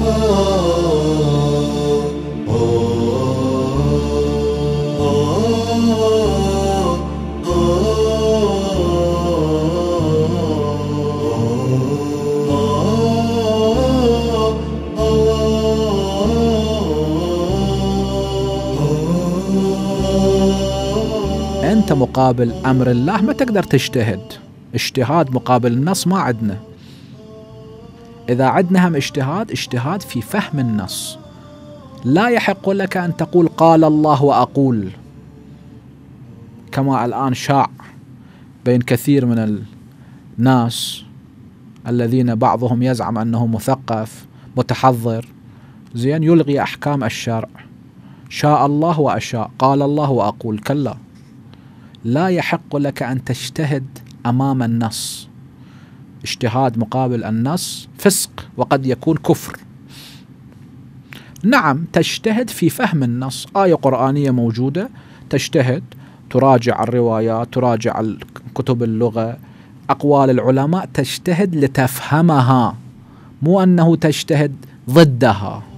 أنت مقابل أمر الله ما تقدر تجتهد. اجتهاد مقابل النص ما عندنا. إذا عندنا هم اجتهاد في فهم النص. لا يحق لك أن تقول قال الله وأقول، كما الآن شاع بين كثير من الناس الذين بعضهم يزعم أنه مثقف متحضر، زين، يلغي أحكام الشرع. شاء الله وأشاء، قال الله وأقول. كلا، لا يحق لك أن تجتهد أمام النص. اجتهاد مقابل النص فسق، وقد يكون كفر. نعم، تجتهد في فهم النص. آية قرآنية موجودة، تجتهد، تراجع الروايات، تراجع كتب اللغة، أقوال العلماء، تجتهد لتفهمها، مو أنه تجتهد ضدها.